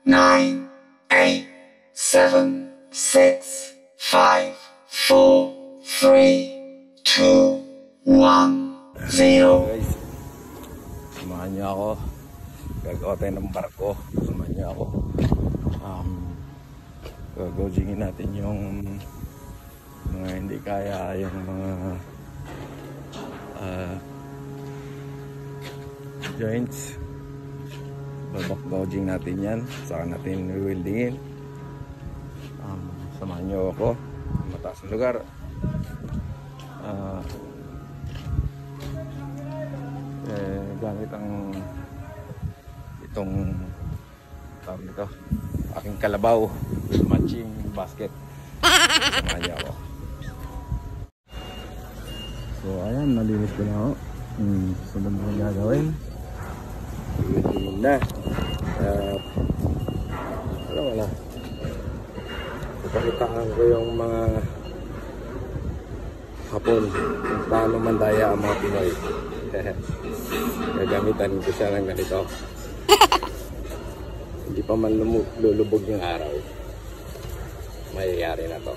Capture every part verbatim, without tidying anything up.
nine, eight, seven, six, five, four, three, two, one, zero. Guys, samahan niyo ako. Gagawa tayo ng barko. Samahan niyo ako. Um, gagawin natin yung mga hindi kaya, yung mga uh, joints. Babak-gouging natin yan. Saka natin re-weldingin. Um, samahan nyo ako. Mataas na lugar. Uh, eh, gamit ang itong tawag nito, aking kalabaw with matching basket. Samahan nyo ako. So ayan, malinis ko na ako. Hmm, sunod mo gagawin. Weldingin na. Uh, wala wala. Ipakitaan ko yung mga hapon kung paano mandaya ang mga Pinoy. Gagamitan ko siya ng ganito. Hindi pa man lulubog yung araw, mayayari na to.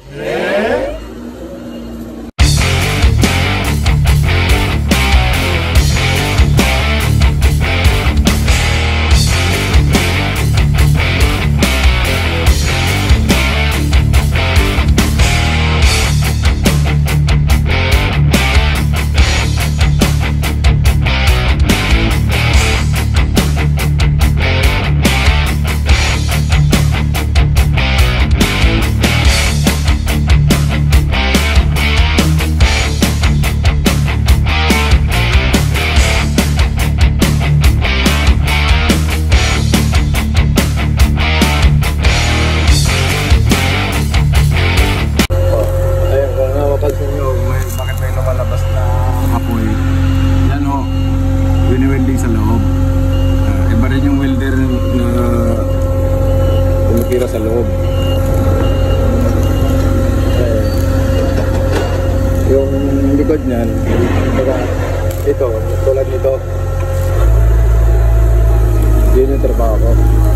Sa loob. Eh, yung likod niyan, ito, tulad nito. Yun yung trabaho ko.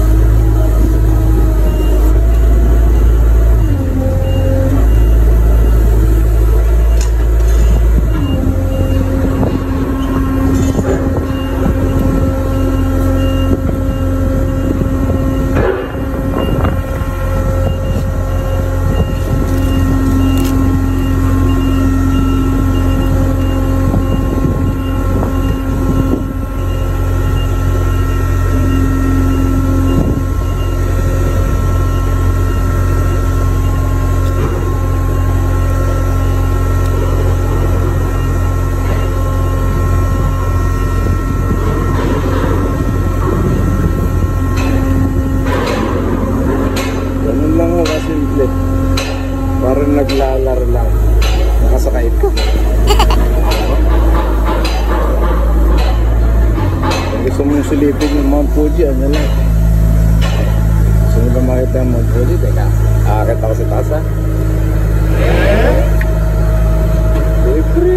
Parang naglalaro lang. Nakasakay ka. Kung gusto mong silipin yung Mount Fuji, ano lang. Gusto mo ba makita yung Mount Fuji? Teka, aakit ako sa taas, ha? Siyempre.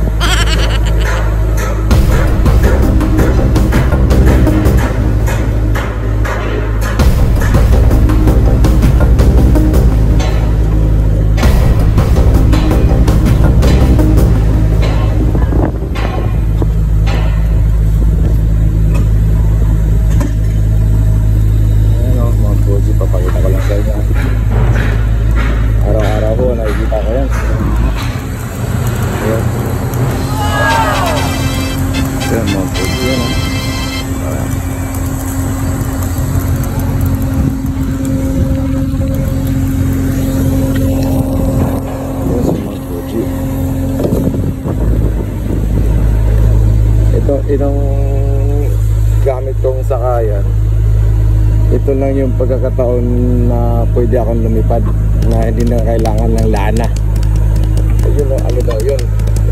Papakita ko lang sa inyo. Araw-araw ko nakikita ko yan. Ayan. Ayan mga Fuji yan. Ayan. Ayan sa mga Fuji. Ito, itong gamit kong sakayan. Ito lang yung pagkakataon na pwede akong lumipad na hindi na kailangan ng lana. Ayun o, ano daw yun?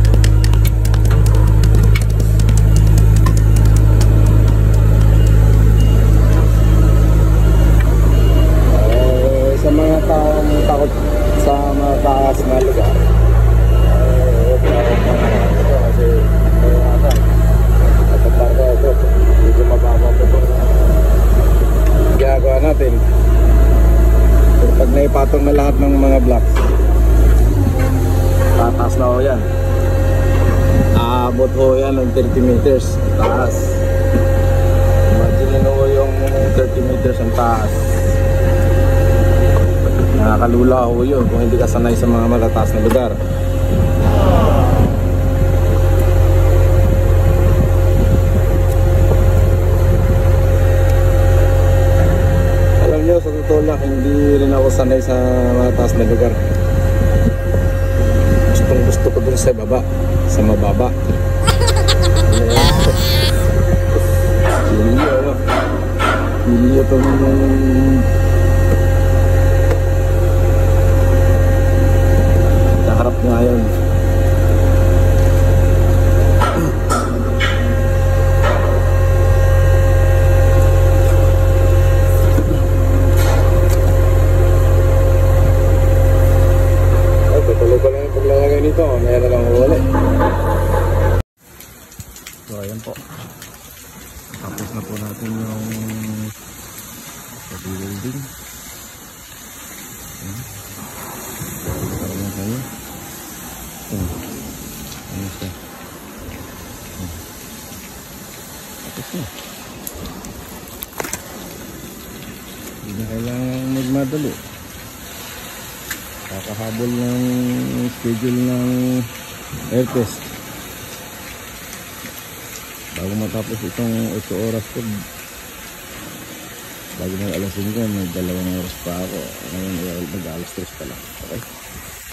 Uh, sa mga taong takot sa mga taas na lugar, uh, ito kasi kaya ata at ang barko ito medyo mababa po ito. Ginagawa natin. Pero pag naipatong na lahat ng mga blocks, tataas na ho yan. Aabot ho yan ng thirty meters taas. Imagine nyo ho yung thirty meters ang taas. Nakakalula ho yun kung hindi ka sanay sa mga matataas na lugar. Alam nyo, sa totoo lang, hindi rin ako sanay sa matataas na lugar. Gustong gusto ko dun sa baba, sa mababa. Hindi ano, hindi itong harap ngayon. Ay, patuloy ko lang yung paglalagay nito. Maya na lang uwali. So, ayan po. Tapos na po natin yung pag-building. Ayan. Parang yan kayo. Hmm. Ano siya? Hmm. Tapos na. Hindi na kailangan magmadali. Kakahabol ng schedule ng air test. Bago matapos itong eight oras ko, bago mag alas singko, may dalawang oras pa ako. Ngayon mag alas tres pa lang. Okay?